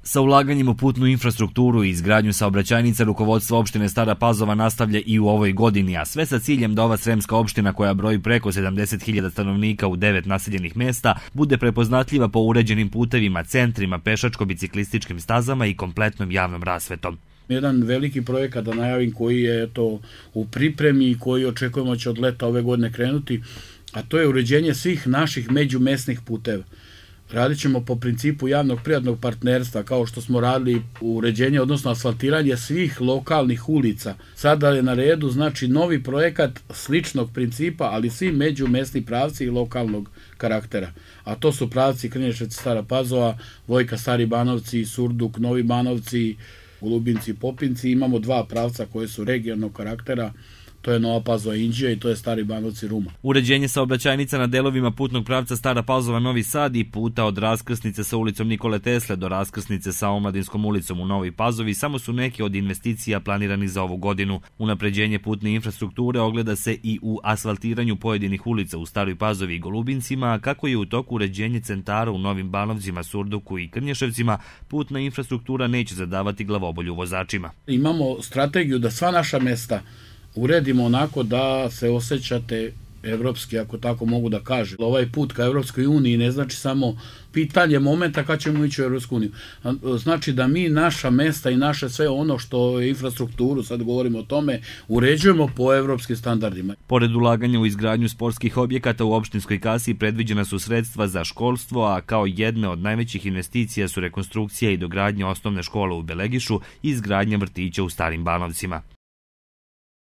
Sa ulaganjem u putnu infrastrukturu i izgradnju saobraćajnica rukovodstvo opštine Stara Pazova nastavlja i u ovoj godini, a sve sa ciljem da ova sremska opština koja broji preko 70.000 stanovnika u 9 naseljenih mesta bude prepoznatljiva po uređenim putevima, centrima, pešačko-biciklističkim stazama i kompletnom javnom rasvetom. Jedan veliki projekat, da najavim, koji je u pripremi i koji očekujemo će od leta ove godine krenuti, a to je uređenje svih naših međumesnih puteva. Radit ćemo po principu javnog-privatnog partnerstva, kao što smo radili uređenje, odnosno asfaltiranje svih lokalnih ulica. Sada je na redu, znači, novi projekat sličnog principa, ali svi međumesni pravci i lokalnog karaktera. A to su pravci Krnješevci, Stara Pazova, Vojka, Stari Banovci, Surduk, Novi Banovci, Golubinci, Popinci. Imamo dva pravca koje su regionalnog karaktera. To je Nova Pazova, Inđija, i to je Stari Banovci, Ruma. Uređenje saobraćajnica na delovima putnog pravca Stara Pazova, Novi Sad i puta od raskrsnice sa ulicom Nikole Tesle do raskrsnice sa Omladinskom ulicom u Novoj Pazovi samo su neke od investicija planirani za ovu godinu. Unapređenje putne infrastrukture ogleda se i u asfaltiranju pojedinih ulica u Staroj Pazovi i Golubincima, a kako je u toku uređenje centara u Novim Banovcima, Surduku i Krnješevcima, putna infrastruktura neće zadavati glavobolju vozačima. Imamo strategiju da sva naša mesta uredimo onako da se osjećate evropski, ako tako mogu da kažem. Ovaj put ka Evropskoj uniji ne znači samo pitanje momenta kad ćemo ići u Evropsku uniju. Znači da mi naša mesta i naše sve ono što je infrastrukturu, sad govorimo o tome, uređujemo po evropskim standardima. Pored ulaganja u izgradnju sportskih objekata u opštinskoj kasi predviđena su sredstva za školstvo, a kao jedne od najvećih investicija su rekonstrukcija i dogradnja osnovne škole u Belegišu i izgradnja vrtića u Starim Banovcima.